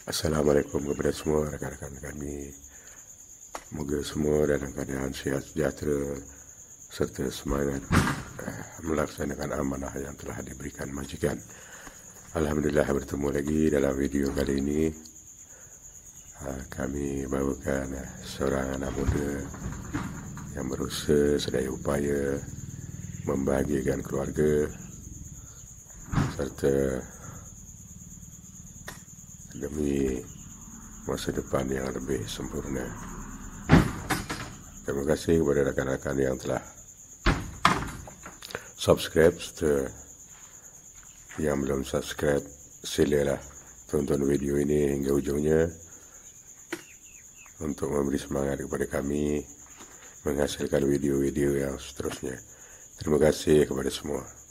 Assalamualaikum kepada semua rakan-rakan kami. Moga semua dalam keadaan sihat sejahtera serta semangat melaksanakan amanah yang telah diberikan majikan. Alhamdulillah bertemu lagi dalam video kali ini. Kami bawakan seorang anak muda yang berusaha sedaya upaya membahagiakan keluarga serta demi masa depan yang lebih sempurna. Terima kasih kepada rakan-rakan yang telah subscribe serta yang belum subscribe, silalah tonton video ini hingga ujungnya untuk memberi semangat kepada kami menghasilkan video-video yang seterusnya. Terima kasih kepada semua.